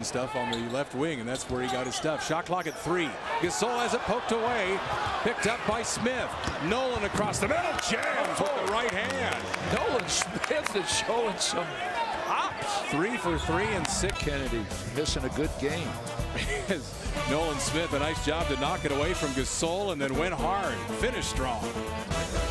stuff on the left wing, and that's where he got his stuff. Shot clock at 3. Gasol has it poked away, picked up by Smith. Nolan across the middle, jams with the right hand. Nolan Smith is showing some hops. 3 for 3 and 6. Kennedy missing a good game. Nolan Smith, a nice job to knock it away from Gasol and then went hard, finished strong.